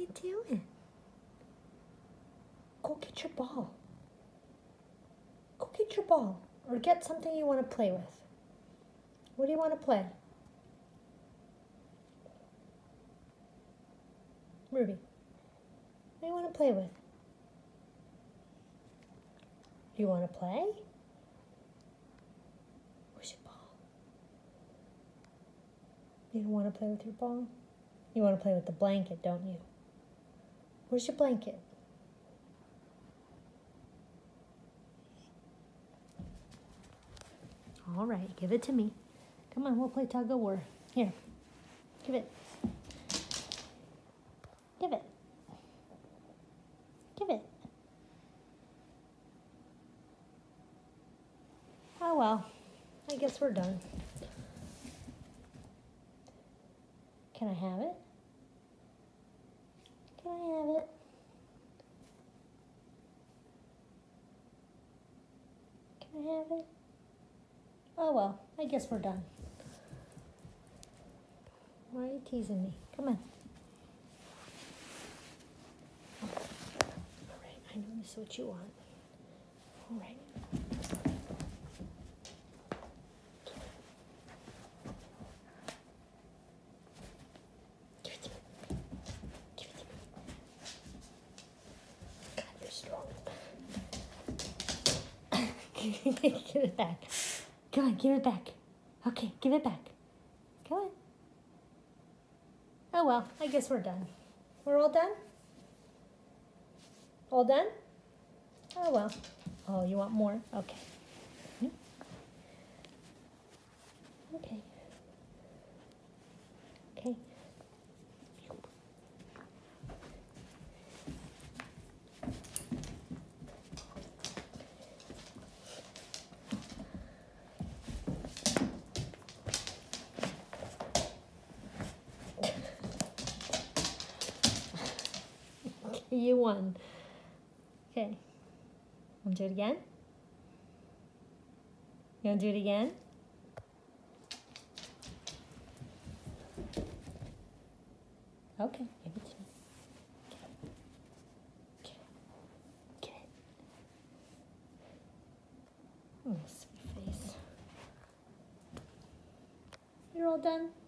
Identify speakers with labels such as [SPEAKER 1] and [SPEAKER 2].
[SPEAKER 1] you doing? Go get your ball. Go get your ball. Or get something you want to play with. What do you want to play? Ruby, what do you want to play with? Do you want to play? Where's your ball? You don't want to play with your ball? You want to play with the blanket, don't you? Where's your blanket? All right, give it to me. Come on, we'll play tug of war. Here, give it. Give it. Give it. Oh well, I guess we're done. Can I have it? Can I have it? Can I have it? Oh well, I guess we're done. Why are you teasing me? Come on. All right, I know this is what you want. All right. Give it to me. Give it to me. God, you're strong. Give it back. Come on, give it back. Okay, give it back. Come on. Oh well, I guess we're done. We're all done? All done? Oh well. Oh, you want more? Okay. Okay. Okay. You won. Okay. Want to do it again? You want to do it again? Okay, give it to me. Get it. Get it. Oh, sweet face. You're all done?